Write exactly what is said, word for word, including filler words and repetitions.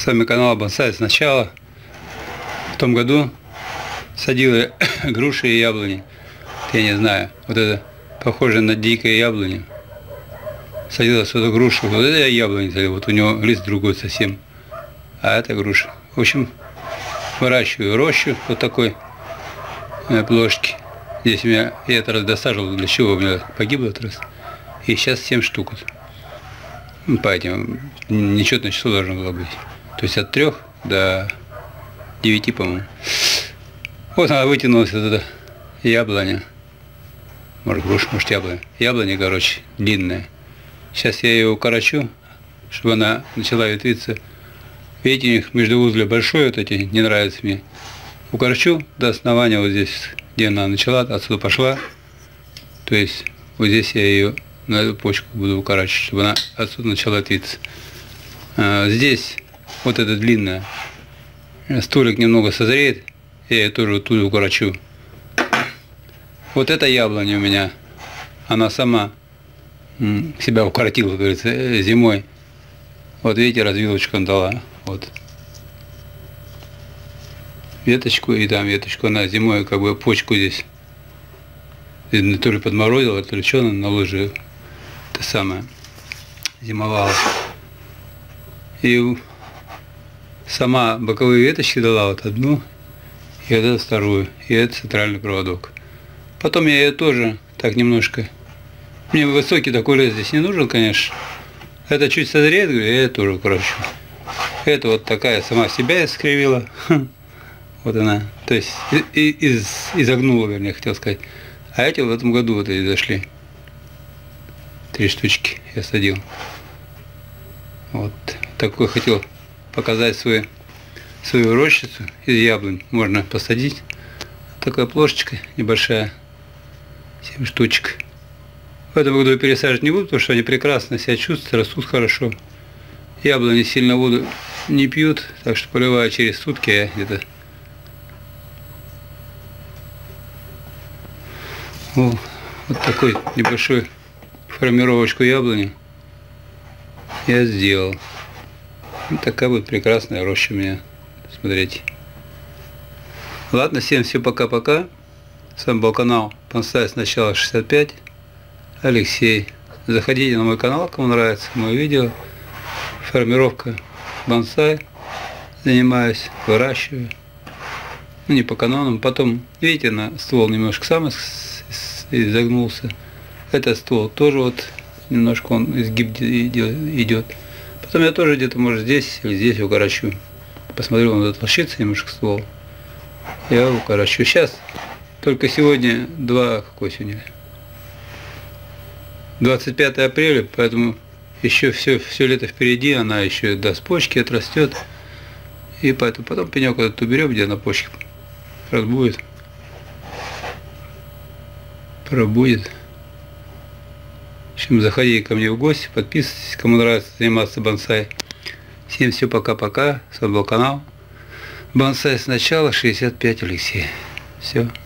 С вами канал Бонсай сначала. В том году садила груши и яблони. Я не знаю, вот это похоже на дикое яблони. Садила сюда грушу, вот это я яблони садил, вот у него лист другой совсем. А это груша. В общем, выращиваю рощу вот такой плошки. Здесь у меня, я этот раз досаживал, для чего у меня погибло этот раз. И сейчас семь штук. Вот. По этим нечетное число должно было быть. То есть от трех до девяти, по-моему. Вот она вытянулась, вот эта яблоня. Может груша, может яблоня. Яблоня, короче, длинная. Сейчас я ее укорочу, чтобы она начала ветвиться. Видите, у них междуузле большое, вот эти, не нравится мне. Укорочу до основания, вот здесь, где она начала, отсюда пошла. То есть вот здесь я ее на эту почку буду укорачивать, чтобы она отсюда начала ветвиться. А, здесь вот эта длинная. Столик немного созреет, я ее тоже вот тут укорочу. Вот эта яблоня у меня, она сама себя укоротила, как говорится, зимой. Вот видите, развилочку она дала. Вот. Веточку и там веточку. Она зимой как бы почку здесь то ли подморозила, то ли что она на лыжи это самое зимовала. И сама боковые веточки дала вот одну, и вот эту вторую, и это центральный проводок. Потом я ее тоже так немножко. Мне высокий такой лес здесь не нужен, конечно. Это чуть созреет, говорю, я ее тоже укорочу. Это вот такая сама себя искривила. Вот она. То есть из, изогнула, вернее, хотел сказать. А эти в этом году вот эти зашли. Три штучки я садил. Вот такой хотел показать свою, свою рощицу из яблонь. Можно посадить. Такая плошечка небольшая. семь штучек. В этом году я пересаживать не буду, потому что они прекрасно себя чувствуют, растут хорошо. Яблони сильно воду не пьют, так что поливаю через сутки я где-то. Вот такой небольшой формировочку яблони я сделал. Вот такая вот прекрасная роща у меня. Смотрите. Ладно, всем все пока-пока. С вами был канал Бонсай сначала шестьдесят пять. Алексей. Заходите на мой канал, кому нравится мое видео. Формировка бонсай. Занимаюсь, выращиваю. Ну, не по канонам. Потом, видите, на ствол немножко сам изогнулся. Этот ствол тоже вот немножко он изгиб идет. Потом я тоже где-то, может, здесь или здесь укорочу. Посмотрю, он толщится немножко ствол. Я укорочу. Сейчас, только сегодня, два, какой сегодня? двадцать пятое апреля, поэтому еще все, все лето впереди, она еще даст почки, отрастет. И поэтому потом пенек этот уберем, где на почке разбудит. Пробудет. В общем, заходите ко мне в гости, подписывайтесь, кому нравится заниматься бонсай. Всем все, пока-пока. С вами был канал Бонсай сначала шестьдесят пять, Алексей. Все.